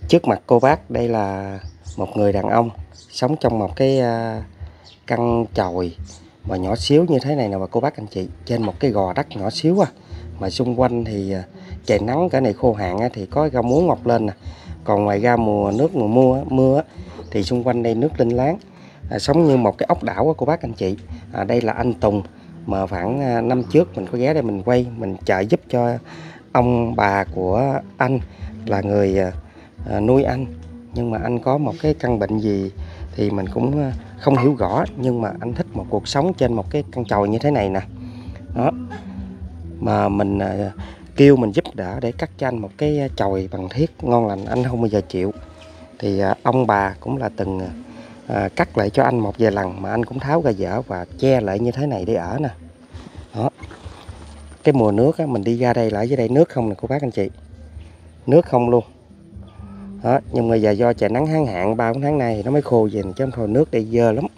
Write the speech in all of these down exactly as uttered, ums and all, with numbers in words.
Trước mặt cô bác đây là một người đàn ông sống trong một cái căn chòi mà nhỏ xíu như thế này nè, và cô bác anh chị, trên một cái gò đất nhỏ xíu à, mà xung quanh thì trời nắng cả này khô hạn thì có rau muống mọc lên nè. Còn ngoài ra mùa nước mùa mưa mưa thì xung quanh đây nước linh láng, à, sống như một cái ốc đảo của cô bác anh chị. À, đây là anh Tùng mà khoảng năm trước mình có ghé đây mình quay, mình trợ giúp cho ông bà của anh là người à, nuôi anh, nhưng mà anh có một cái căn bệnh gì thì mình cũng không hiểu rõ, nhưng mà anh thích một cuộc sống trên một cái căn chòi như thế này nè. Đó, mà mình à, kêu mình giúp đỡ để cắt cho anh một cái chòi bằng thiết ngon lành, anh không bao giờ chịu. Thì à, ông bà cũng là từng à, cắt lại cho anh một vài lần mà anh cũng tháo ra dở và che lại như thế này để ở nè. Đó, cái mùa nước á, mình đi ra đây là ở dưới đây nước không nè cô bác anh chị, nước không luôn. Đó, nhưng mà giờ do trời nắng hạn hạn ba bốn tháng nay thì nó mới khô về, chứ không thôi nước đây dơ lắm.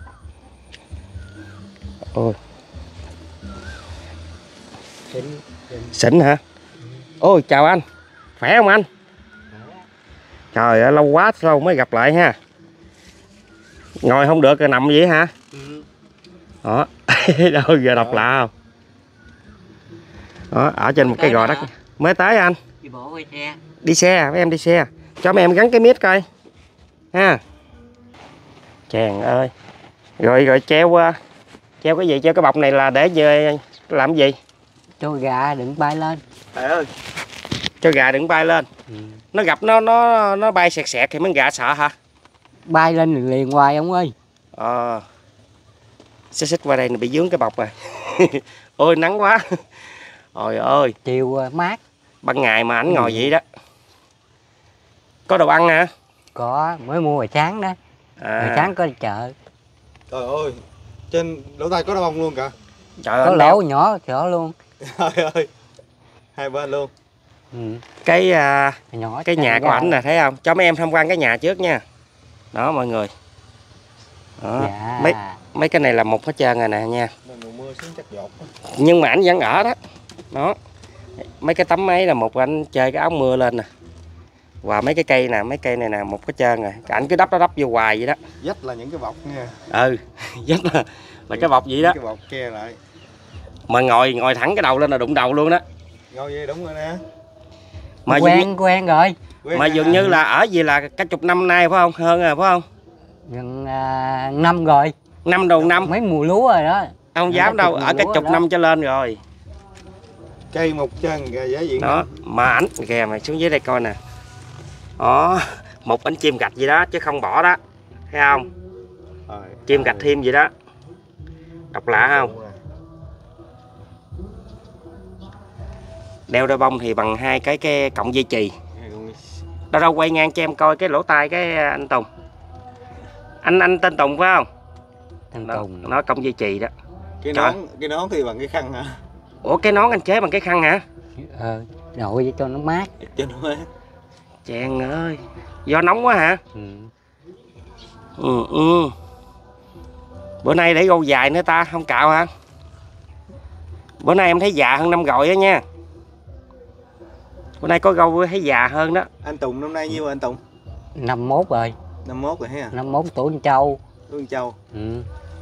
Ôi Xịn, xịn. Xịn hả? Ừ. Ôi chào anh, khỏe không anh? Trời ơi, lâu quá lâu mới gặp lại ha. Ngồi không được rồi nằm vậy hả? Ừ. Đó, đâu giờ đọc lạ không? Đó, ở trên một cái gò đất. Mới tới anh. Đi bộ hay xe? Đi xe, mấy em đi xe. Cho mấy em gắn cái miết coi ha. Chàng ơi. Rồi rồi treo treo cái gì, treo cái bọc này là để về làm gì? Cho gà đừng bay lên. Trời ơi. Cho gà đừng bay lên. Ừ. Nó gặp nó nó nó bay sẹt sẹt thì mấy gà sợ hả? Bay lên liền hoài ông ơi. Ờ. Xích xích qua đây bị dướng cái bọc rồi. Ôi nắng quá. Trời ơi. Chiều mát. Ban ngày mà ảnh ngồi ừ. vậy đó. Có đồ ăn hả? Có, mới mua hồi sáng đó. À. Hồi sáng có đi chợ. Trời ơi, trên lỗ tai có đau bông luôn cả. Trời có lỗ nhỏ nhỏ luôn. Trời ơi, hai bên luôn. Ừ. Cái uh, nhỏ cái nhà của ảnh nè, thấy không? Cho mấy em tham quan cái nhà trước nha. Đó mọi người. Đó. Dạ. Mấy mấy cái này là một hết trơn rồi nè nha. Mưa xuống chắc giọt. Nhưng mà ảnh vẫn ở đó. Đó. Mấy cái tấm ấy là một anh chơi cái áo mưa lên nè. Và mấy cái cây nè, mấy cây này nè một cái trơn rồi. Ảnh cứ đắp đó đắp vô hoài vậy đó. Dách là những cái bọc nha. Ừ, dách là, là cái bọc vậy đó. Cái bọc che lại. Mà ngồi ngồi thẳng cái đầu lên là đụng đầu luôn đó. Ngồi vậy đúng rồi nè. Mà quen dường, quen rồi. Quen mà dường à. Như là ở gì là cả chục năm nay phải không? Hơn rồi phải không? Gần à, năm rồi. Năm đầu năm. Mấy mùa lúa rồi đó. Không dám đâu, ở cả chục năm trở lên rồi. Cây một chân kìa, dễ diện đó. Mà ảnh kìa, mày xuống dưới đây coi nè. Đó, một bánh chim gạch gì đó chứ không bỏ đó. Thấy không? Rồi, chim gạch thêm gì đó. Độc lạ không? Đeo đôi bông thì bằng hai cái cái cọng dây chì. Đâu đâu quay ngang cho em coi cái lỗ tai cái anh Tùng. Anh anh tên Tùng phải không? Tên nó, Tùng. Nó cọng dây chì đó. Cái nón, cái nón thì bằng cái khăn hả? Ủa cái nón anh chế bằng cái khăn hả? Ờ, đội vậy cho nó mát. Cho nó mát. Chàng ơi, do nóng quá hả? Ừ. Ừ, ừ. Bữa nay để gâu dài nữa ta, không cạo hả? Bữa nay em thấy già hơn năm rồi đó nha. Bữa nay có gâu thấy già hơn đó. Anh Tùng năm nay nhiêu rồi anh Tùng? Năm mốt rồi. Năm mốt rồi ha? Năm mốt tuổi con trâu. Tuổi con trâu. Ừ.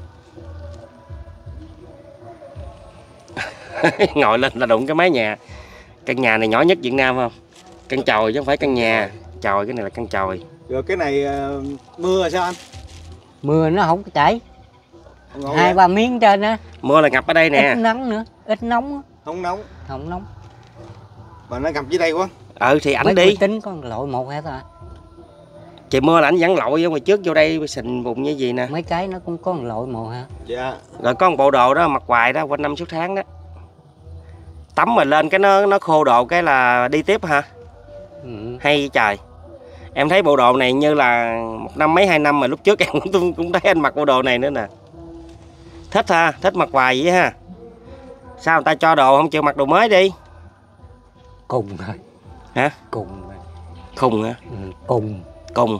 Ngồi lên là đụng cái mái nhà. Căn nhà này nhỏ nhất Việt Nam không? Căn chòi chứ không phải căn nhà. Chòi, cái này là căn chòi. Rồi cái này uh, mưa rồi sao anh? Mưa nó không có chảy. Hai ba miếng trên á. Mưa là ngập ở đây nè. Ít nắng nữa, ít nóng. Không nóng. Không nóng. Mà nó ngập dưới đây quá. Ừ thì ảnh mấy đi. Tính có lội một hết à. Trời mưa là ảnh vẫn lội ở ngoài trước vô đây sình bùn như gì nè. Mấy cái nó cũng có lội một hả? Dạ. Rồi có một bộ đồ đó mặc hoài đó quanh năm suốt tháng đó. Tắm mà lên cái nó nó khô đồ cái là đi tiếp hả? Ừ. Hay trời. Em thấy bộ đồ này như là một năm mấy hai năm mà lúc trước em cũng cũng thấy anh mặc bộ đồ này nữa nè. Thích ha, thích mặc hoài vậy ha. Sao người ta cho đồ không chịu mặc đồ mới đi? Cùng thôi. Hả? Cùng. Khùng hả? Ừ, cùng. Cùng.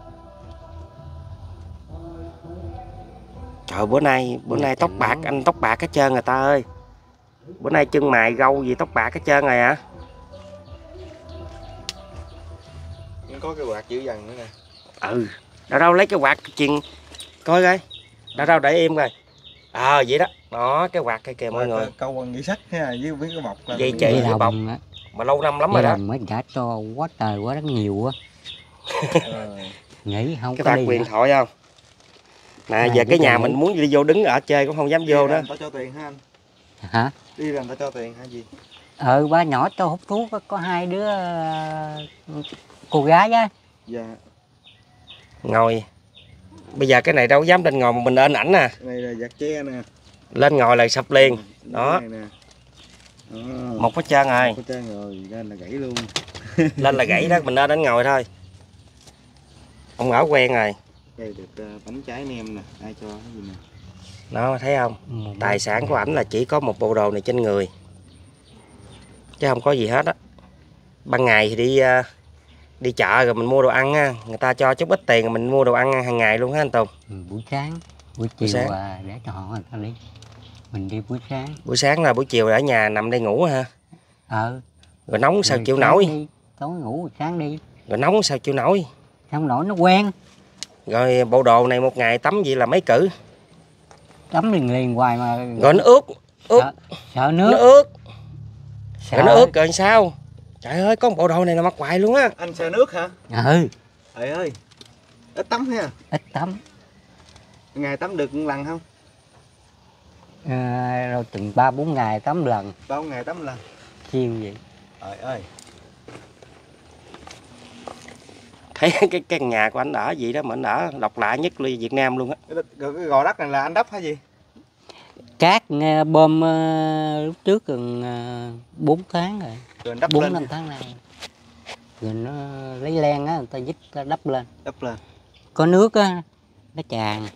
Trời bữa nay bữa nay tóc bạc anh tóc bạc hết trơn người ta ơi. Bữa nay chân mày gâu gì tóc bạc hết trơn rồi hả? Có cái quạt giữ dần nữa nè. Ừ, đâu đâu lấy cái quạt chuyền coi coi. Đâu đâu để im coi. Ờ à, vậy đó. Đó cái quạt kia kìa mọi người. Câu bằng dây sắt ha, với với cái bọc là dây mình- chì Dây với bọc đồng á. mà lâu năm lắm Dây rồi đó. đồng mới đã cho quá trời quá đất nhiều á. Ờ. Nghĩ không Cái có quạt đi quyền nữa. thoại không? Nè Này, giờ cái cái nhà chồng mình nghĩ. muốn đi vô đứng ở chơi cũng không dám Đi vô ra đó. người ta cho tiền ha anh? Hả? Đi ra người ta cho tiền hả gì? Ừ, ba nhỏ cho hút thuốc á, có hai đứa ờ, cô gái á. Dạ. Ngồi. Bây giờ cái này đâu dám lên ngồi mà mình lên ảnh nè. Cái này là giặt tre nè. Lên ngồi là sập liền. Đó. Cái này nè. Đó. Một hết trơn rồi. Một hết trơn rồi, lên là gãy luôn. Lên là gãy đó, mình lên đánh ngồi thôi. Ông ở quen rồi. Đây được uh, bánh trái nem nè, ai cho cái gì nè. Đó thấy không? Ừ, Tài sản của ảnh là chỉ có một bộ đồ này trên người. Chứ không có gì hết á. Ban ngày thì đi uh, đi chợ rồi mình mua đồ ăn á, người ta cho chút ít tiền rồi mình mua đồ ăn hàng ngày luôn ha anh Tùng. ừ, buổi sáng, buổi chiều sáng. À, để cho họ người ta đi. Mình đi buổi sáng. Buổi sáng là buổi chiều ở nhà nằm đây ngủ ha. Ờ. Rồi nóng sao Rồi chịu sáng nổi. đi, tối ngủ sáng đi. Rồi nóng sao chịu nổi. Không nổi nó quen. Rồi bộ đồ này một ngày tắm vậy là mấy cử. Tắm liền liền hoài mà. Rồi nó ướt, ướt, Sợ, sợ nước. nó ướt. Sợ. Rồi nó ướt rồi sao? Trời ơi, có một bộ đồ này là mặc hoài luôn á. Anh sợ nước hả? Ừ. Trời ơi. Ít tắm ha. Ít tắm. Ngày tắm được một lần không? À, rồi chừng ba bốn ngày tắm lần. Bao ngày tắm lần? Chiêu vậy. Trời ơi. Thấy cái căn nhà của anh ở gì đó mà anh ở độc lạ nhất luôn Việt Nam luôn á. Cái, cái, cái gò đất này là anh đắp hả gì? Cát nghe, bơm uh, lúc trước gần uh, bốn tháng rồi. Rồi anh đắp bốn lên. năm tháng nay. Rồi nó lấy len á, người ta dứt ta đắp lên. Đắp lên. Có nước á, nó tràn.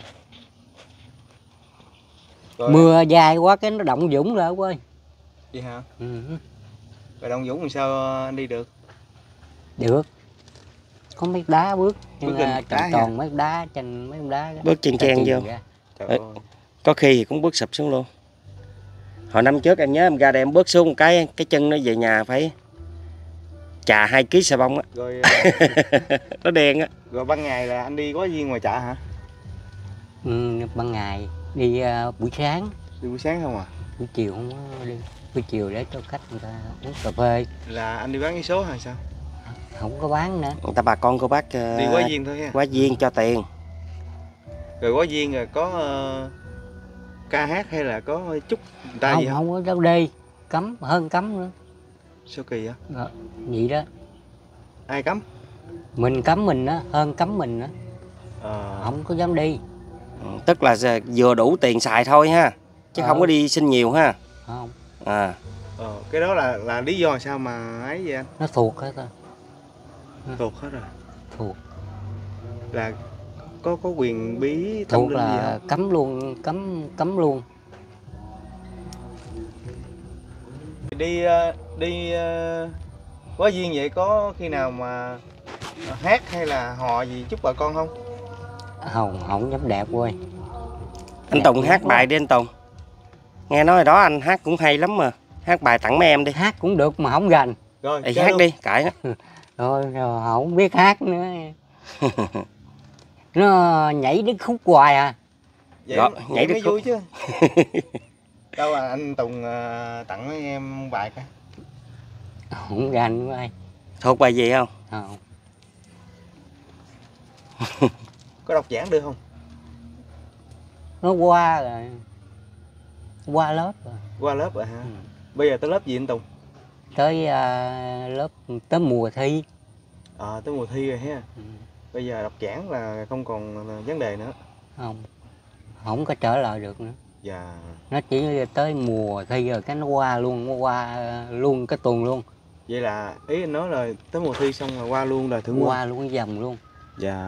Rồi. Mưa dài quá cái nó động dũng rồi ơi. Vậy hả? Ừ. Rồi Đông Dũng làm sao anh đi được? Được. Có mấy đá bước, nhưng Bước lên mà đá tròn tròn mấy đá trên mấy đá. Bước chen chen vô. Trời Ê. ơi. Có khi thì cũng bước sụp xuống luôn. Hồi năm trước em nhớ em ra đây em bước xuống một cái cái chân nó về nhà phải chà hai ký xà bông á. Rồi Nó đen á. rồi ban ngày là anh đi có viên ngoài chợ hả? Ừ, ban ngày đi uh, buổi sáng, Đi buổi sáng không à? buổi chiều không có đi. Buổi chiều để cho khách người ta uống cà phê. Là anh đi bán cái số hay sao? Không có bán nữa. Người ta bà con cô bác uh, Đi quá viên thôi ha. quá viên cho tiền. Rồi quá viên rồi có uh, ca hát hay là có chúc người ta Không, gì không? không có đâu đi. Cấm, hơn cấm nữa. Sao kỳ vậy? Rồi, vậy đó. Ai cấm? Mình cấm mình á, hơn cấm mình á. Ờ. Không có dám đi. Ừ, tức là vừa đủ tiền xài thôi ha. Chứ Ờ. không có đi xin nhiều ha. Không, À. Ờ, cái đó là là lý do sao mà ấy vậy anh? nó thuộc hết rồi. Thuộc hết rồi. Thuộc. Là có có quyền bí tâm Thuộc linh gì là không? cấm luôn, cấm cấm luôn. Đi ờ, đi uh, quá viên vậy có khi nào mà hát hay là hò gì chúc bà con không? Không, không dám đẹp quê. Anh Tùng hát bài đi anh Tùng. Nghe nói đó anh hát cũng hay lắm mà. Hát bài tặng mấy em đi. Hát cũng được mà không gành. Rồi, Ê, chơi hát luôn. đi, cãi nó. Rồi, rồi không biết hát nữa. Nó nhảy đến khúc hoài à. Vậy, Rồi, vậy nhảy mới được khúc. vui chứ. Đâu à anh Tùng ờ, tặng mấy em bài coi. Không gành quê. Thuộc bài gì không? Không. Có đọc giảng được không? Nó qua rồi. Qua lớp rồi. Qua lớp rồi hả? Ừ. Bây giờ tới lớp gì anh Tùng? Tới à, lớp, tới mùa thi. Ờ, tới mùa thi rồi ha. Ừ. Bây giờ đọc giảng là không còn vấn đề nữa. Không. Không có trở lại được nữa. Dạ. Nó chỉ tới mùa thi rồi cái nó qua luôn, nó qua luôn cái tuần luôn. Vậy là ý anh nói là tới mùa thi xong là qua luôn đời thượng quân. Qua luôn cái vòng luôn. Dạ.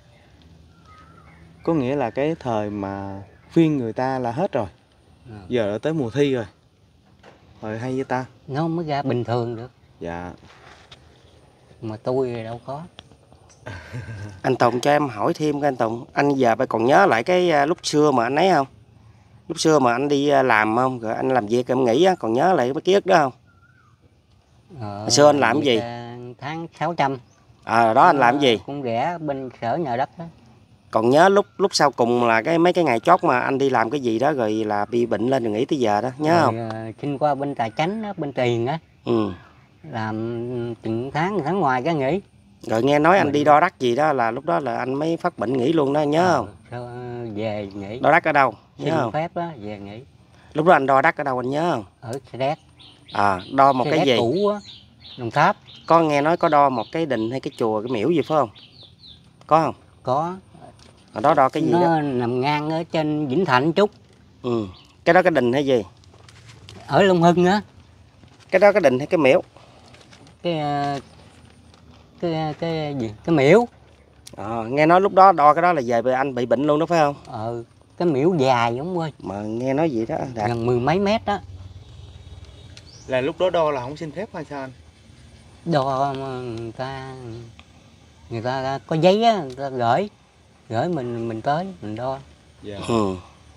Có nghĩa là cái thời mà phiên người ta là hết rồi. À. Giờ đã tới mùa thi rồi. Rồi hay với ta. Nó mới ra bình thường được. Dạ. Mà tôi thì đâu có. Anh Tùng cho em hỏi thêm cái anh Tùng. Anh giờ phải còn nhớ lại cái uh, lúc xưa mà anh ấy không? Lúc xưa mà anh đi uh, làm không? Rồi anh làm việc em nghỉ á, còn nhớ lại cái ký ức đó không? Ờ, Hồi xưa anh làm vậy gì? là tháng sáu trăm. À, đó anh làm cái gì? Cũng rẻ bên sở nhà đất đó. Còn nhớ lúc lúc sau cùng là cái mấy cái ngày chót mà anh đi làm cái gì đó rồi là bị bệnh lên rồi nghỉ tới giờ đó, nhớ rồi, không? uh, xin qua bên tài chánh đó, bên tiền á. Ừ. Làm từng tháng tháng ngoài cái nghỉ. Rồi nghe nói anh Bệnh. đi đo đắc gì đó là lúc đó là anh mới phát bệnh nghỉ luôn đó, nhớ ờ, không? sao, về nghỉ. Đo đắc ở đâu? Nhớ xin không? phép đó, về nghỉ. Lúc đó anh đo đắc ở đâu anh nhớ không? Ở xe đét. À, đo một xe cái đét gì? cũ á, Đồng Tháp. Có nghe nói có đo một cái đình hay cái chùa, cái miễu gì phải không? Có không? Có. Ở đó đo cái gì nó đó? nằm ngang ở trên Vĩnh Thạnh chút. Ừ. Cái đó cái đình hay gì? Ở Long Hưng á. Cái đó cái đình hay cái miễu? Cái cái cái gì? Cái miễu. À, nghe nói lúc đó đo cái đó là về anh bị bệnh luôn đó phải không? Ờ, cái miễu dài giống ơi. Mà nghe nói vậy đó Đạt. Gần mười mấy mét đó. Là lúc đó đo là không xin phép hay sao anh? Đo mà người ta người ta có giấy á, người ta gửi gửi mình mình tới mình đo. Dạ. Ừ.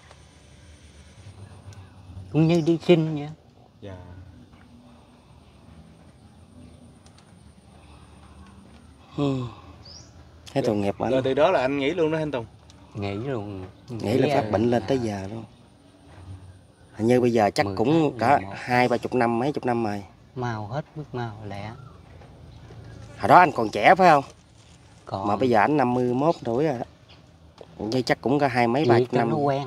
Cũng như đi xin vậy. Dạ. Ừ. Thấy tội nghiệp anh. Rồi từ đó là anh nghỉ luôn đó anh Tùng. Nghỉ luôn. Nghĩ là phát bệnh lên tới giờ luôn. Hình như bây giờ chắc cũng cả hai ba chục năm, mấy chục năm rồi. Mau hết bước mau lẹ. Hồi đó anh còn trẻ phải không? Còn Mà bây giờ anh năm mươi mốt tuổi rồi đó. Như chắc cũng có hai mấy ba chục năm. nó quen.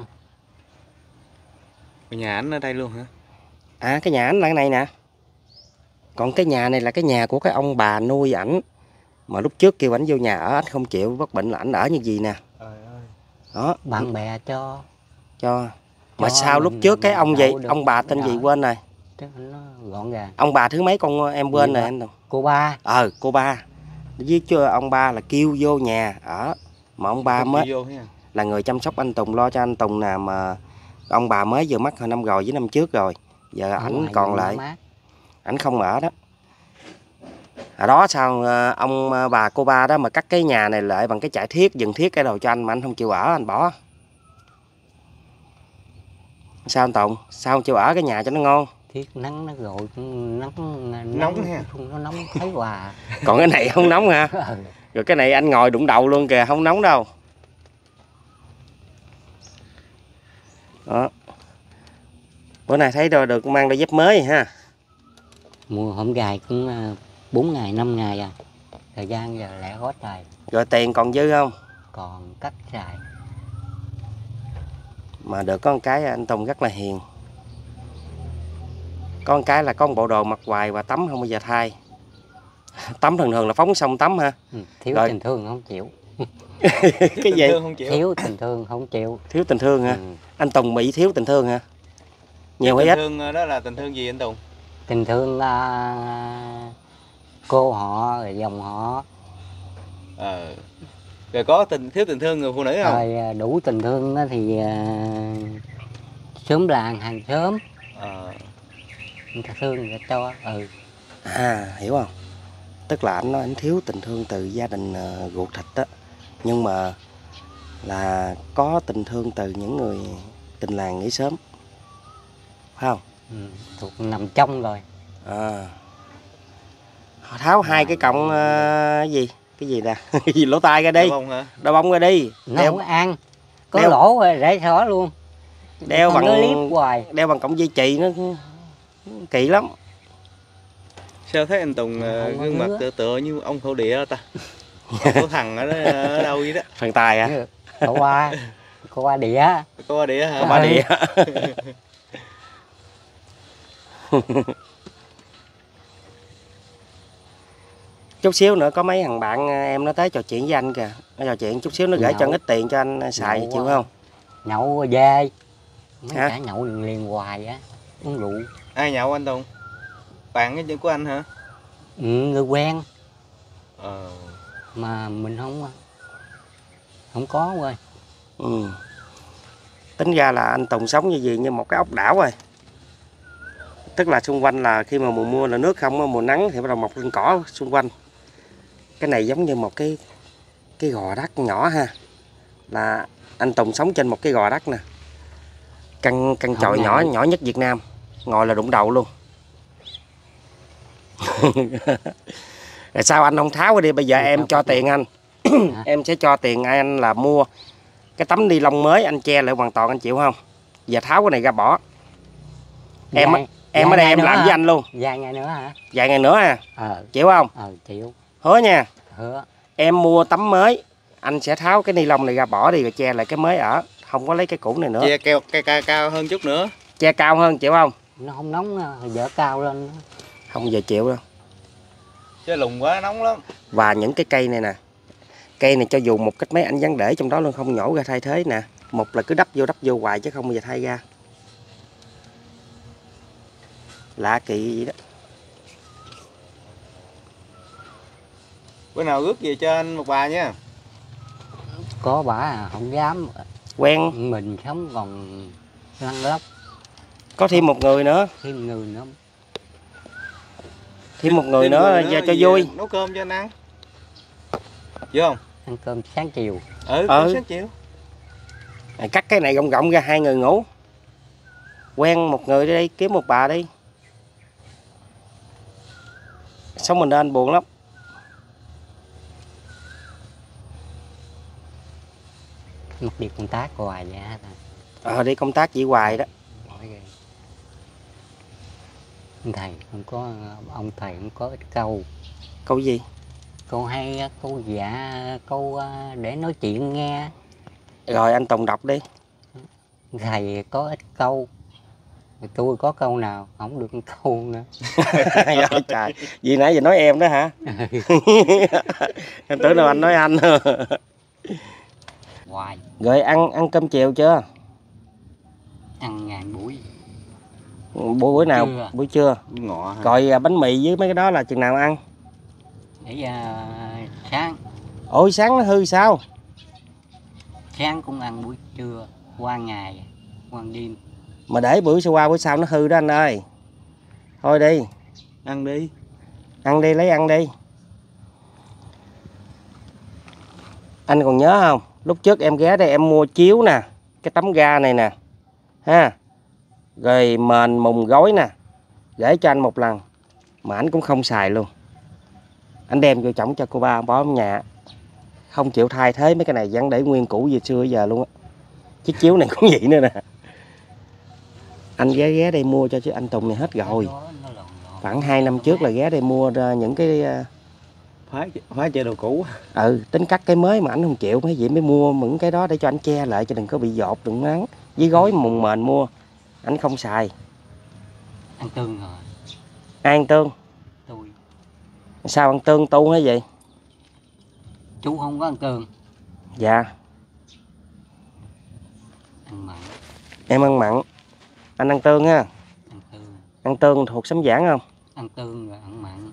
Nhà anh ở đây luôn hả? À, cái nhà ảnh là cái này nè. Còn cái nhà này là cái nhà của cái ông bà nuôi ảnh. Mà lúc trước kêu ảnh vô nhà ở, ảnh không chịu, bắt bệnh là ảnh ở như gì nè. Trời ơi. Đó. Bạn bè cho. Cho. Mà Cho sao lúc mình trước cái ông gì, đậu được ông bà tên gì đỡ. quên rồi. Nó gọn gàng. Ông bà thứ mấy con em quên Gì rồi ba? anh Tùng. Cô ba. Ờ, cô ba. Với chưa ông ba là kêu vô nhà ở. Mà ông ba Không mới chịu vô ha. là người chăm sóc anh Tùng, lo cho anh Tùng nè, mà ông bà mới vừa mất hồi năm rồi với năm trước rồi. Giờ Ở ảnh ngoài còn vườn lại, mát. ảnh không ở đó. Ở đó sao ông bà cô ba đó mà cắt cái nhà này lại bằng cái chải thiết, dừng thiết cái đầu cho anh mà anh không chịu ở, anh bỏ. Sao anh Tùng? Sao không chịu ở cái nhà cho nó ngon? Thiết nắng nó rồi nắng nóng, Nóng ha. nó nóng thấy hòa. Còn cái này không nóng hả? Ừ. Rồi cái này anh ngồi đụng đầu luôn kìa, không nóng đâu. Đó. Bữa nay thấy rồi được mang đôi dép mới ha. Mùa hôm dài cũng bốn ngày năm ngày à. Thời gian giờ lẹ hết rồi. Rồi tiền còn dư không? Còn cắt xài. Mà được có một cái anh Tùng rất là hiền. Có một cái là có một bộ đồ mặc hoài và tắm không bao giờ thay. Tắm thường thường là phóng xong tắm ha. Ừ, thiếu Rồi. tình thương không chịu. Cái gì? Không chịu. Thiếu tình thương không chịu. Thiếu tình thương hả? Ừ. Anh Tùng bị thiếu tình thương hả? Nhiều hay Tình ít? thương đó là tình thương gì anh Tùng? Tình thương à, cô họ rồi dòng họ. Ờ. Rồi có tình thiếu tình thương người phụ nữ không? Rồi à, đủ tình thương á thì à, xóm làng hàng xóm Ờ. người ta thương người ta cho. Ừ. À, hiểu không? Tức là anh nói anh thiếu tình thương từ gia đình uh, ruột thịt đó. Nhưng mà là có tình thương từ những người tình làng nghỉ sớm. Phải không? Ừ, thuộc nằm trong rồi. À. Tháo hai cái cọng uh, cái gì? Cái gì nè? Cái gì lỗ tai ra đi. Đau bông hả? Đau bông ra đi. Nó Đeo, không ăn. Có đeo- lỗ rồi rễ xỏ luôn. đeo Còn bằng nó liếp hoài. đeo bằng cọng dây chì nó kỳ lắm. Sao thấy anh Tùng Không uh, có gương mặt ngứa. tựa tựa như ông thổ địa đó ta? Ông có thằng ở, đó, ở đâu vậy đó? Phần tài hả? Cô qua. Cô qua đĩa. Có qua địa hả? Có ba địa. Chút xíu nữa có mấy thằng bạn em nó tới trò chuyện với anh kìa. Nó trò chuyện chút xíu nó gửi Nhậu. cho ít tiền cho anh xài, Nhậu chịu quá. không? Nhậu về. Mấy Hả? cả nhậu liền, liền hoài á. Uống rượu. Ai nhậu anh Tùng? Bạn cái chân của anh hả? Ừ, người quen. Ờ. Mà mình không không có rồi. Ừ. Tính ra là anh Tùng sống như gì như một cái ốc đảo rồi. Tức là xung quanh là khi mà mùa mưa là nước không, mùa nắng thì bắt đầu mọc lên cỏ xung quanh. Cái này giống như một cái cái gò đất nhỏ ha. Là anh Tùng sống trên một cái gò đất nè. Căn căn Không chòi nè. nhỏ nhỏ nhất Việt Nam. Ngồi là đụng đầu luôn. Rồi sao anh không tháo đi, bây giờ em cho tiền anh. Em sẽ cho tiền anh là mua cái tấm ni lông mới, anh che lại hoàn toàn, anh chịu không? Giờ tháo cái này ra bỏ. Em Vài, em ở đây em làm hả? Với anh luôn. Vài ngày nữa hả? Vài ngày nữa à? Ờ. Chịu không? Ờ, chịu. Hứa nha. Hứa. Em mua tấm mới, anh sẽ tháo cái ni lông này ra bỏ đi rồi che lại cái mới ở, không có lấy cái cũ này nữa. Che keo cao, cao, cao hơn chút nữa. Che cao hơn, chịu không? Nó không nóng, dở cao lên. Không giờ chịu đâu. Chứ lùng quá nóng lắm. Và những cái cây này nè, cây này cho dù một cách mấy anh vẫn để trong đó luôn, không nhổ ra thay thế nè. Một là cứ đắp vô đắp vô hoài chứ không bao giờ thay ra. Lạ kỳ vậy đó. Bữa nào rước về cho anh một bà nha. Có bả à, không dám. Quen. Mình sống còn lăn lóc. Có thêm một người nữa. Thêm người nữa. Thêm một người nữa, nữa cho vui. Nấu cơm cho anh ăn. Được không? Ăn cơm sáng chiều. Ừ, ừ. sáng chiều. Cắt cái này gọng gọng ra hai người ngủ. Quen một người đi, đi kiếm một bà đi. Sống mình nên buồn lắm. Mất đi công tác hoài vậy hả? Ờ đi công tác chỉ hoài đó. Thầy không có, ông thầy không có ít câu. Câu gì? Câu hay, câu dạ, câu để nói chuyện nghe. Rồi anh Tùng đọc đi. Thầy có ít câu, tôi có câu nào không được câu nữa. Trời, gì nãy giờ nói em đó hả? Em tưởng đâu anh nói anh. Hoài. Rồi ăn ăn cơm chiều chưa? Ăn ngàn buổi. Buổi buổi nào? Trưa. Buổi trưa. Ngọ hả? Rồi bánh mì với mấy cái đó là chừng nào ăn? Để uh, sáng. Ôi sáng nó hư sao? Sáng cũng ăn, buổi trưa, qua ngày, qua đêm. Mà để bữa sau qua bữa sau nó hư đó anh ơi. Thôi đi. Ăn đi. Ăn đi, lấy ăn đi. Anh còn nhớ không? Lúc trước em ghé đây em mua chiếu nè, cái tấm ga này nè. Ha. Rồi mền mùng gối nè. Để cho anh một lần. Mà anh cũng không xài luôn. Anh đem vô trỏng cho cô ba bỏ ở nhà. Không chịu thay thế mấy cái này, vẫn để nguyên cũ về xưa giờ luôn á. Chiếc chiếu này cũng vậy nữa nè. Anh ghé ghé đây mua cho chứ anh Tùng này hết rồi. Khoảng hai năm trước là ghé đây mua những cái Phá, phá chợ đồ cũ. Ừ, tính cắt cái mới mà anh không chịu, mấy vậy mới mua những cái đó để cho anh che lại cho đừng có bị dột, đừng nắng. Với gói mùng mền mua, anh không xài. Ăn tương rồi. Ai ăn tương? Tôi. Sao ăn tương tu hay vậy? Chú không có ăn tương. Dạ. Ăn mặn. Em ăn mặn. Anh ăn tương ha. Ăn tương. Ăn tương thuộc sấm giảng không? Ăn tương rồi ăn mặn.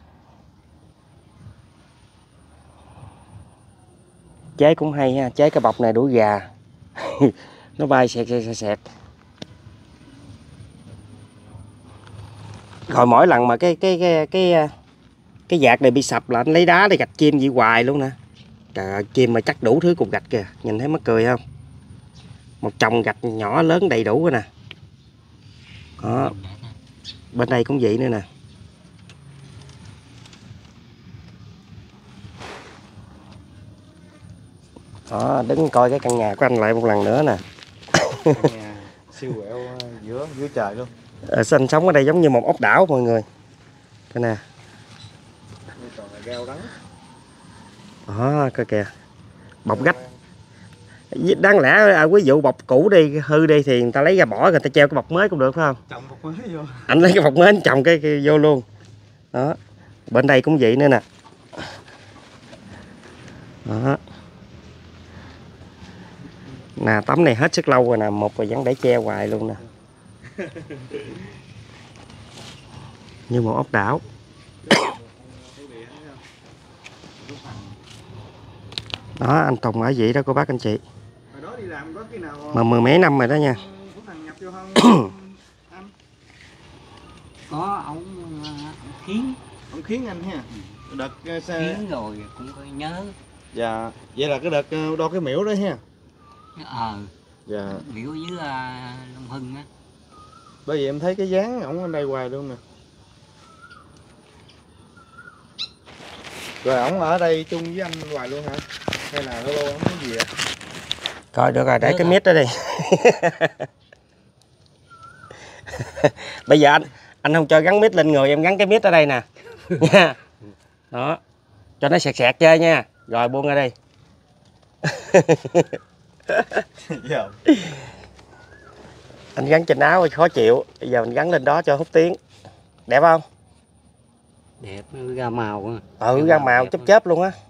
Chế cũng hay ha, chế cái bọc này đuổi gà. Nó bay xẹt xẹt xẹt xẹt. Rồi mỗi lần mà cái cái cái cái cái vạt này bị sập là anh lấy đá để gạch chim vậy hoài luôn nè. Trời ơi, chim mà chắc đủ thứ cục gạch kìa, nhìn thấy mắc cười không? Một chồng gạch nhỏ lớn đầy đủ rồi nè. Đó. Bên đây cũng vậy nữa nè. Đó, đứng coi cái căn nhà của anh lại một lần nữa nè. Nhà siêu quẹo giữa giữa trời luôn. Ờ, anh sống ở đây giống như một ốc đảo mọi người. Đây nè. Còn là gao đắng. Đó, coi kìa. Bọc gách. Đáng lẽ à, ví dụ bọc cũ đi, hư đi thì người ta lấy ra bỏ, người ta treo cái bọc mới cũng được phải không? Trồng bọc mới vô. Anh lấy cái bọc mới anh trồng cái, cái vô luôn. Đó. Bên đây cũng vậy nữa nè. Đó. Nè tấm này hết sức lâu rồi nè, một rồi vẫn để che hoài luôn nè. Như một ốc đảo. Đó anh Tùng ở vậy đó cô bác anh chị. Hồi đó đi làm có khi nào Mà mười mấy năm rồi đó nha. có thằng nhập vô không anh? Có ông, ông Khiến. Ông Khiến anh ha. Đợt uh, xe... Khiến rồi cũng có nhớ. Dạ, vậy là cái đợt uh, đo cái miễu đó ha. Ờ. Dạ. Biểu với uh, Long Hưng á. Bởi vì em thấy cái dáng ổng ở đây hoài luôn nè. Rồi ổng ở đây chung với anh hoài luôn hả? Hay là lâu lâu ổng nói gì à? Coi được rồi, để Được cái rồi. mic đó đi. Bây giờ anh anh không cho gắn mic lên người, em gắn cái mic ở đây nè. Nha. Đó. Cho nó sẹt sẹt chơi nha. Rồi buông ra đây. Dạ. Anh gắn trên áo khó chịu, bây giờ mình gắn lên đó cho hút tiếng. Đẹp không? Đẹp, ra màu. Ừ, ra màu chớp chớp luôn á.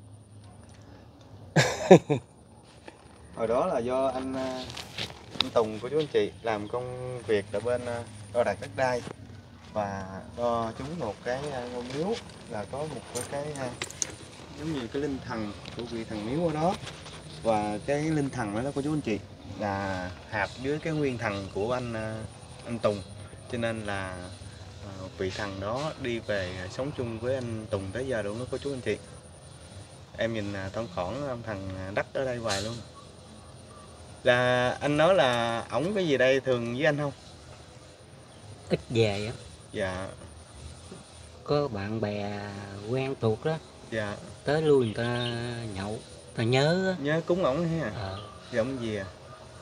Hồi đó là do anh, anh Tùng của chú anh chị làm công việc ở bên đo đạc đất đai, và đo trúng một cái ngôi miếu là có một cái, cái giống như cái linh thần của vị thần miếu ở đó, và cái linh thần đó của chú anh chị là hạp với cái nguyên thần của anh anh Tùng, cho nên là vị thần đó đi về sống chung với anh Tùng tới giờ luôn đó cô chú anh chị. Em nhìn thoáng thoảng ông thần đất ở đây hoài luôn. Là anh nói là ổng cái gì đây thường với anh không? Ít về á. Dạ. Có bạn bè quen thuộc đó. Dạ. Tới lui người ta nhậu, ta nhớ á. Nhớ cúng ổng ha. Ờ. Thì ổng gì à?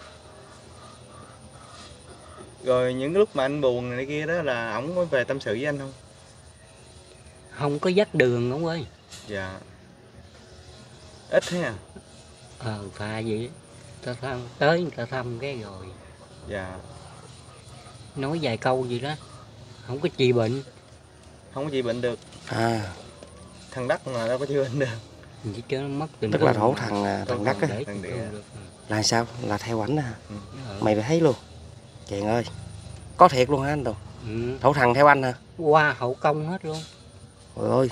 Rồi những lúc mà anh buồn này kia đó là ổng có về tâm sự với anh không? Không có dắt đường ông ơi. Dạ. Ít thế à? Ờ, phải vậy. Ta thăm, tới người ta thăm cái rồi. Dạ. Nói vài câu gì đó. Không có trị bệnh. Không có trị bệnh được. À. Thằng đất mà đâu có trị bệnh được. Chỉ cho nó mất tình. Tức là thổ thằng thằng đất á. Thằng địa. Là sao? Là theo ảnh hả? Ừ. Mày phải thấy luôn. Chàng ơi. Có thiệt luôn hả anh Tùng? Ừ. Thổ thằng theo anh hả? Qua hậu công hết luôn. Trời ơi.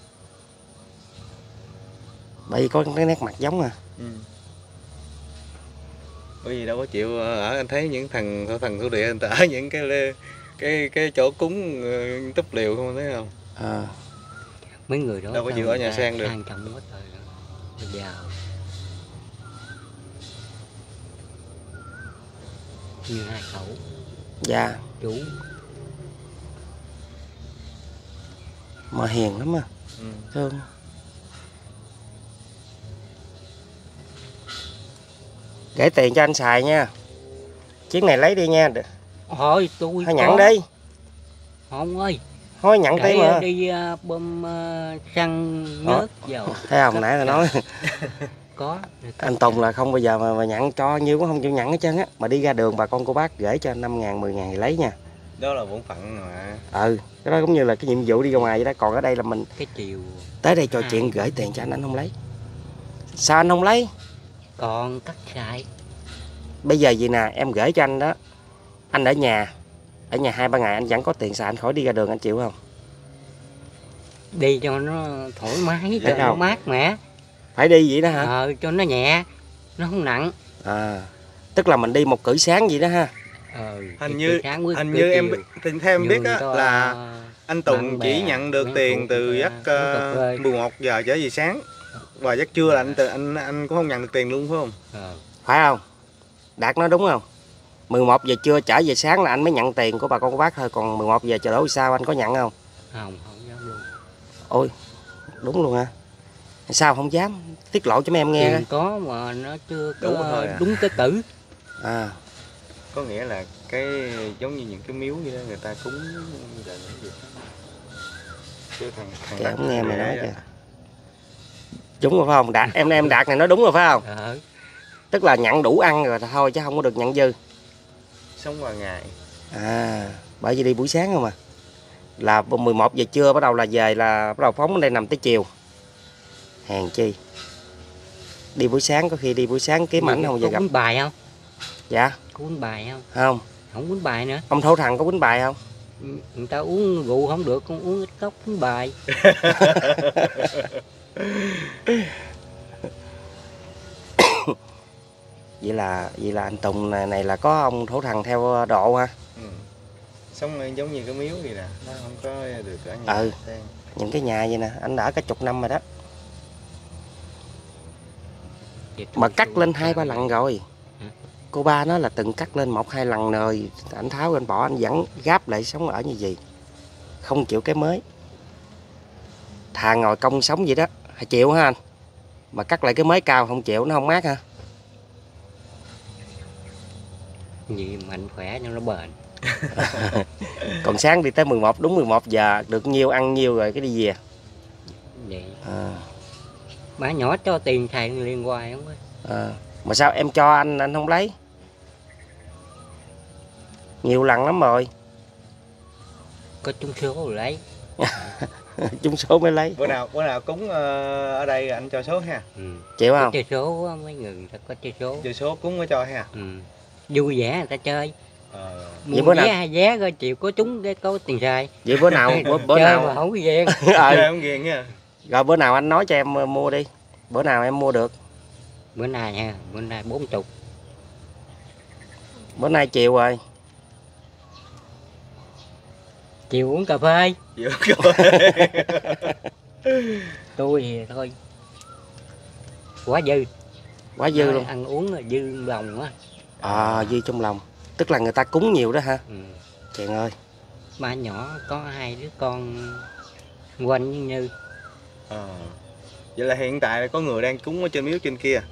Bởi vì có cái nét mặt giống à. Ừ. Bởi vì đâu có chịu ở, anh thấy những thằng thổ thần thổ địa người ta ở những cái cái cái chỗ cúng túp liều không thấy không? À. Mấy người đó đâu có chịu ở nhà sen được. sang trọng hết rồi. Bây giờ như hai cậu. Dạ. Chú. Mà hiền lắm à. Ừ. Thương. Gửi tiền cho anh xài nha. Chuyến này lấy đi nha. Thôi tôi Thôi nhận đi. Không ơi. Thôi nhận tí mà. Đi uh, bơm uh, xăng nhớt dầu. Thấy không, nãy là nói. Có. Anh Tùng là không bao giờ mà, mà nhận cho nhiêu cũng không chịu nhận hết trơn á. Mà đi ra đường bà con cô bác gửi cho năm ngàn, mười ngàn thì lấy nha. Đó là bổn phận mà. Ừ, cái đó cũng như là cái nhiệm vụ đi ra ngoài vậy đó. Còn ở đây là mình cái chiều tới đây trò chuyện gửi tiền cho anh, anh không lấy. Sao anh không lấy? Còn cắt xài. Bây giờ gì nè, em gửi cho anh đó. Anh ở nhà, ở nhà hai ba ngày anh vẫn có tiền xài, anh khỏi đi ra đường, anh chịu không? Đi cho nó thoải mái, cho Để nó đâu? mát mẻ. Phải đi vậy đó hả? Ờ, cho nó nhẹ, nó không nặng. À, tức là mình đi một cử sáng vậy đó ha. Ờ, Hình như sáng hình như em theo em Như biết á cho là anh Tùng bạn chỉ bè, nhận được quen tiền thuộc từ người giấc ta uống cà phê. uh, mười một giờ trở về sáng, và giấc trưa là anh từ anh anh cũng không nhận được tiền luôn phải không? Ờ. Phải không? Đạt nói đúng không? mười một giờ trưa trở về sáng là anh mới nhận tiền của bà con cô bác thôi, còn mười một giờ chờ đổ sao anh có nhận không? Không, không dám luôn. Ôi, đúng luôn hả? Sao không dám? Tiết lộ cho mấy em nghe. Tiền có mà nó chưa có Đủ thôi à. đúng cái cử. À. Có nghĩa là cái giống như những cái miếu như đó người ta cúng là cái gì? Chứ thằng thằng Kệ không nghe mày nói kìa. kìa. Đúng rồi phải không? Đạt, em em Đạt này nói đúng rồi phải không? Ờ. Tức là nhận đủ ăn rồi thôi chứ không có được nhận dư. Sống qua ngày. À, bởi vì đi buổi sáng không à. Là mười một giờ trưa bắt đầu là về là bắt đầu phóng ở đây nằm tới chiều. Hèn chi. Đi buổi sáng có khi đi buổi sáng kiếm ảnh không giờ có gặp. quýnh bài không? Dạ. Có quýnh bài không? Không. Không quýnh bài nữa. Ông thổ thần có quýnh bài không? Người ta uống rượu không được, con uống ít cốc quýnh bài. Vậy là vậy là anh Tùng này, này là có ông thổ thần theo độ ha. Ừ. Sống giống như cái miếu gì nè, nó không có được ở nhà. Ừ. Những cái nhà vậy nè, anh ở cả chục năm rồi đó. Mà cắt lên hai ba lần rồi. Cô ba nó là từng cắt lên một hai lần rồi, anh tháo anh bỏ, anh vẫn gáp lại sống ở như gì, không chịu cái mới. thà ngồi công sống vậy đó, chịu hả anh? Mà cắt lại cái mế cao không chịu, nó không mát hả? Gì mạnh khỏe cho nó bền. Còn sáng đi tới mười một, đúng mười một giờ, được nhiêu ăn nhiêu rồi cái đi về. Vậy. À. Má nhỏ cho tiền thầy liền hoài không ơi. À. Mà sao em cho anh, anh không lấy? Nhiều lần lắm rồi. Có trúng số rồi lấy. Trúng số mới lấy. Bữa nào bữa nào cúng ở đây anh cho số ha. Ừ. Chịu không? Có chơi số mấy người ta có chơi số. Chơi số cúng mới cho ha. Ừ. Vui vẻ người ta chơi. Ờ. Mua vé nào... hai vé coi chịu có trúng cái có tiền xài. Vậy bữa nào bữa, bữa chơi nào mà không có ghen. Chơi không ghiền nha. Rồi bữa nào anh nói cho em mua đi. Bữa nào em mua được? Bữa nay nha, bữa nay bốn chục. Bữa nay chiều rồi. Chiều uống cà phê. Chiều uống cà phê. Tôi thì thôi. Quá dư. Quá dư luôn. Ăn uống là dư lòng á. À, dư trong lòng. Tức là người ta cúng nhiều đó ha. Ừ. Chàng ơi. Ba nhỏ có hai đứa con quanh với Như. À. Vậy là hiện tại có người đang cúng ở trên miếu trên kia.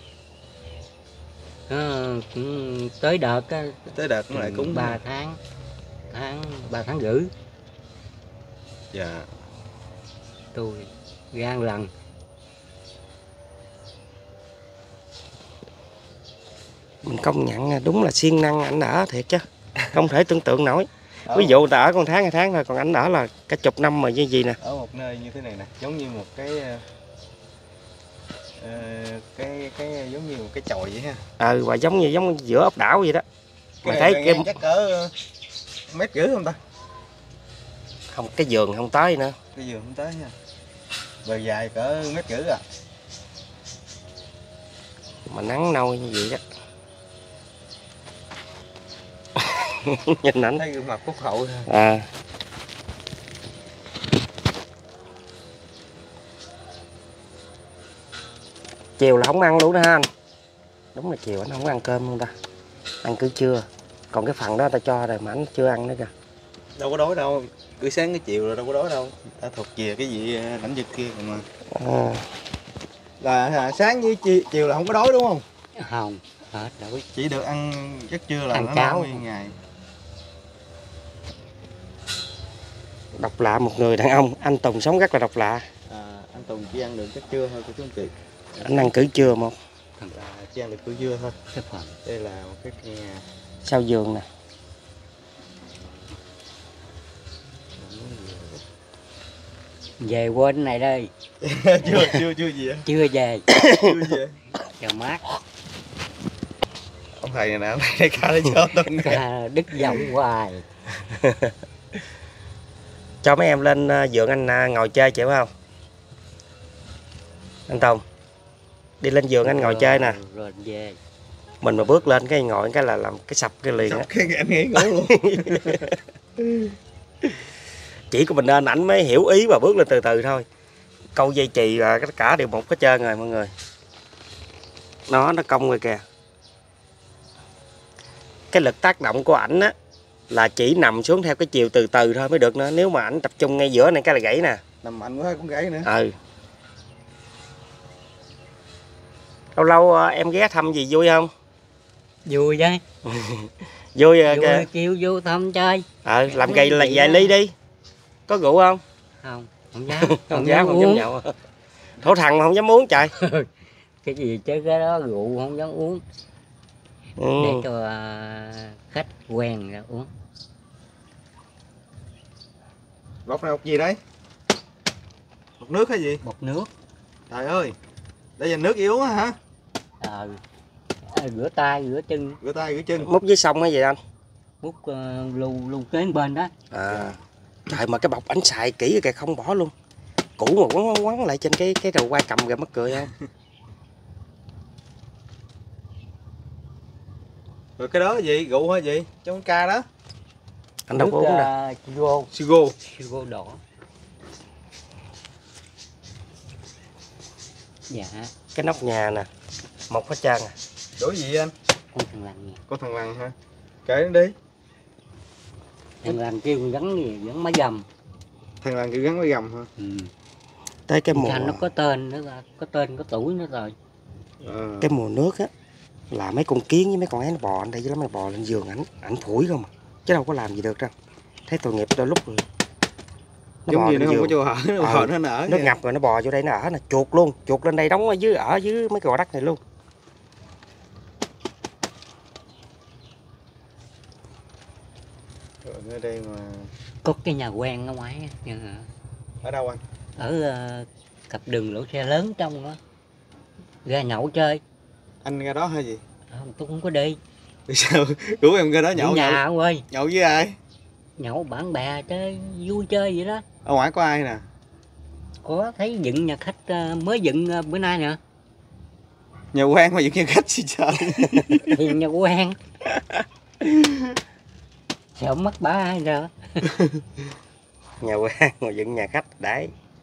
À, tới đợt á, tới đợt nó lại cúng ba tháng tháng ba tháng rưỡi. Dạ. Tôi gan lần. Mình công nhận đúng là siêng năng ảnh ở thiệt chứ. Không thể tưởng tượng nổi. Ví dụ ta ở con tháng hai tháng thôi, còn ảnh ở là cả chục năm mà như gì nè. Ở một nơi như thế này nè, giống như một cái uh, cái cái giống như một cái chòi vậy ha. Ừ, và giống như giống giữa ốc đảo vậy đó. Cái mà thấy thấy cái chắc cỡ mét rưỡi không ta? Không, cái giường không tới nữa. Cái giường không tới nha. Bề dài cỡ mét rưỡi à. Mà nắng nôi như vậy đó. Nhìn ảnh thấy gương mặt phúc hậu ha. À. Chiều là không ăn luôn đó ha anh. Đúng là chiều anh không ăn cơm luôn ta. Ăn cứ trưa. Còn cái phần đó ta cho rồi mà anh chưa ăn nữa kìa. Đâu có đói đâu. Cứ sáng cái chiều rồi đâu có đói đâu. Ta thuộc về cái gì lãnh vực kia mà. À. Là sáng với chiều là không có đói đúng không? Không. Hết đói. Chỉ được ăn giấc trưa là ăn nó cháo nguyên ngày. Độc lạ một người đàn ông, anh Tùng sống rất là độc lạ. À, anh Tùng chỉ ăn được giấc trưa thôi cô chú anh chị. Anh ăn cử trưa một. Là chỉ ăn được cử trưa thôi. Cái phần. Đây là một cái căn nhà. Sau giường nè. Về quên này đây. chưa chưa chưa gì á. Chưa về. Chưa về. Chờ mát. Ông thầy này nè, ông thầy ca lấy cho tôi đứt giọng hoài. Cho mấy em lên giường anh ngồi chơi chịu không? Anh Tùng. Đi lên giường anh ngồi chơi nè. Rồi về. Mình mà bước lên cái ngồi cái là làm cái sập cái liền á. Cái anh nghĩ ngủ luôn. Chỉ có mình nên ảnh mới hiểu ý và bước lên từ từ thôi. Câu dây chì là tất cả đều một hết trơn rồi mọi người. Nó nó cong rồi kìa. Cái lực tác động của ảnh á là chỉ nằm xuống theo cái chiều từ từ thôi mới được nữa. Nếu mà ảnh tập trung ngay giữa này cái là gãy nè. Nằm mạnh quá cũng gãy nữa. Ừ. Lâu lâu em ghé thăm gì vui không? Vui chứ. Vui, vui kìa. Kêu vô thăm chơi. Ờ, làm gầy là vài ly đi. Có rượu không? Không, không dám. Không, không dám, dám không dám nhậu. Thổ thằng mà không dám uống trời. Cái gì chứ cái đó rượu không dám uống. Ừ. Để cho uh, khách quen ra uống. Bột này bột gì đấy? Bột nước hay gì? Bột nước. Trời ơi. Đây là nước gì uống hả? Ờ. À, rửa tay, rửa chân. Rửa tay, rửa chân. Múc dưới sông hay gì anh? Múc uh, lưu lưu kế bên đó. À. Trời mà cái bọc ảnh xài kỹ kìa, không bỏ luôn. Cũ mà quấn quấn, quấn lại trên cái cái đầu quai cầm kìa, mắc cười không? Rồi cái đó là gì? Rượu hay gì? Trong ca đó. Anh đâu có uống đâu. Sigo. Sigo. Sigo đỏ. Dạ. Cái nóc nhà nè. Một hết trơn à. Đổ gì anh? Con thằng lằn nha. Con thằng lằn hả? Kể nó đi. Thằng lằn kêu gắn gì? Gắn máy gầm. Thằng lằn kêu gắn máy gầm hả? Ừ. tới cái Mùa mùa xanh nó có tên nữa, là có tên có tuổi nữa rồi. Ờ. cái mùa nước á là mấy con kiến với mấy con ấy nó bò anh đây chứ lắm, nó bò lên giường ảnh ảnh phủi không à. Chứ đâu có làm gì được đâu. Thấy tội nghiệp đôi lúc rồi nó Giống bò như lên nó không có giường. chỗ ở, nó Ờ, bò nó nở. Nước ngập rồi nó bò vô đây nó ở nè, chuột luôn, chuột lên đây đóng ở dưới ở dưới mấy cái gò đất này luôn. Ở đây mà Có cái nhà quen ở ngoài á, nhà- ở đâu anh? ở ờ, cặp đường lỗ xe lớn trong đó, ra nhậu chơi. Anh ra đó hay gì? Không, tôi không có đi. Vì sao? Rủ em ra đó Ở nhậu nhà nhậu, ông ơi, nhậu với ai? nhậu bạn bè chơi vui chơi vậy đó. Ở ngoài có ai nè? Có thấy dựng nhà khách ờ, mới dựng ờ, bữa nay nè. Nhà quen mà dựng nhà khách gì trời. Thì nhà quen. Sợ mất bả ai rồi. Nhà quen ngồi dựng nhà khách đấy.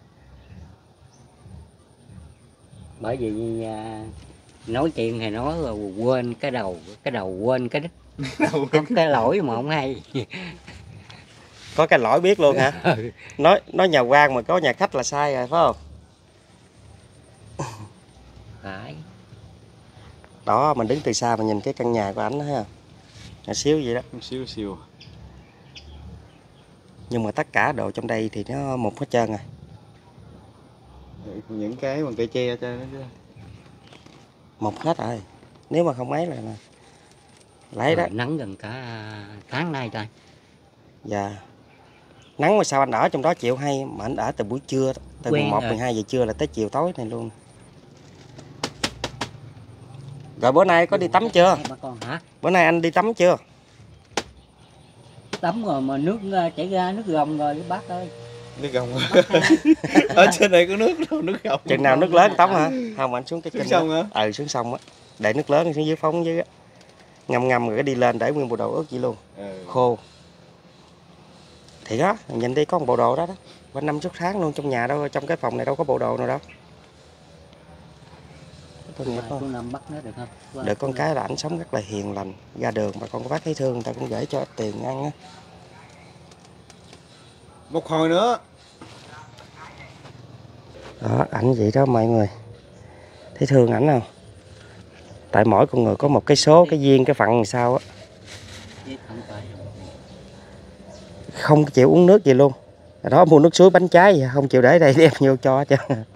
Bởi vì à, nói chuyện thì nói rồi quên cái đầu, cái đầu quên cái đích. Có cái lỗi mà không hay. Có cái lỗi biết luôn hả? Nói nói nhà quan mà có nhà khách là sai rồi phải không? Phải. Đó, mình đứng từ xa mình nhìn cái căn nhà của ảnh đó ha. Nhỏ xíu vậy đó. Xíu xíu. Nhưng mà tất cả đồ trong đây thì nó một hết trơn rồi. Những cái bằng cây tre cho nó chứ. Một hết rồi. Nếu mà không ấy là lấy đó. Rồi, nắng gần cả tháng nay rồi. Dạ. Nắng mà sao anh ở trong đó chịu hay mà anh ở từ buổi trưa, từ Quen mười một, rồi. mười hai giờ trưa là tới chiều tối này luôn. Rồi bữa nay có đi tắm chưa? Bà con hả? Bữa nay anh đi tắm chưa? Tắm rồi mà nước ờ, chảy ra nước gồng rồi bác ơi. Nước gồng. Ở trên này có nước đâu, nước gồng. Chừng nào nước lớn tắm hả? Không, anh xuống cái Xuống kênh sông đó. hả? Ừ, xuống sông á. Để nước lớn xuống dưới phóng dưới á. Ngâm ngâm rồi cái đi lên để nguyên bộ đồ ướt vậy luôn. Ừ. Khô. Thì đó, nhìn đi có một bộ đồ đó đó. Quanh năm suốt tháng luôn, trong nhà đâu, trong cái phòng này đâu có bộ đồ nào đâu. Tôi nghĩ Tôi nằm bắt nó được không? Qua- được con cái là ảnh sống rất là hiền lành, ra đường mà con có bác thấy thương người ta cũng gửi cho ít tiền ăn á. Một hồi nữa. Đó, ảnh vậy đó mọi người. Thấy thương ảnh không? Tại mỗi con người có một cái số, cái duyên, cái phận làm sao á. Chứ không phải. Không chịu uống nước gì luôn. Đó, mua nước suối bánh trái gì không chịu để đây đem vô cho chứ.